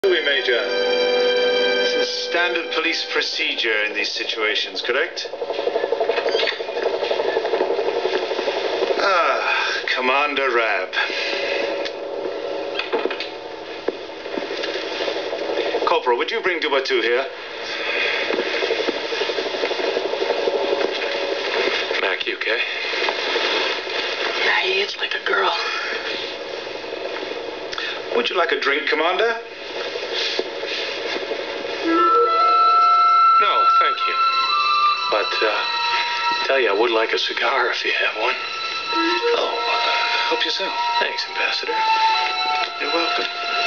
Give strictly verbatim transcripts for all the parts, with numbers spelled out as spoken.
We, Major. This is standard police procedure in these situations, correct? Ah, Commander Rab. Corporal, would you bring Dubatu here? Mac, you okay? Nah, he hits like a girl. Would you like a drink, Commander? No, thank you. But, uh, tell you, I would like a cigar if you have one. Oh, uh, help yourself. Thanks, Ambassador. You're welcome.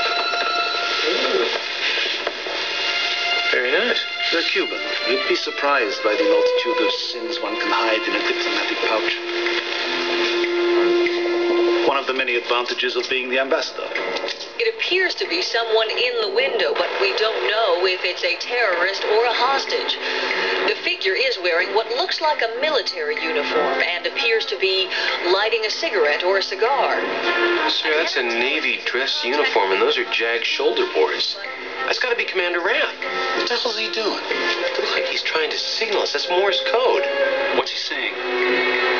Very nice. They're Cuban. You'd be surprised by the multitude of sins one can hide in a diplomatic pouch. One of the many advantages of being the ambassador. It appears to be someone in the window, but we don't know if it's a terrorist or a hostage. The figure is wearing what looks like a military uniform and appears to be lighting a cigarette or a cigar. Sir, that's a Navy dress uniform, and those are JAG shoulder boards. That's got to be Commander Rab. What the hell's he doing? Looks like he's trying to signal us. That's Morse code. What's he saying?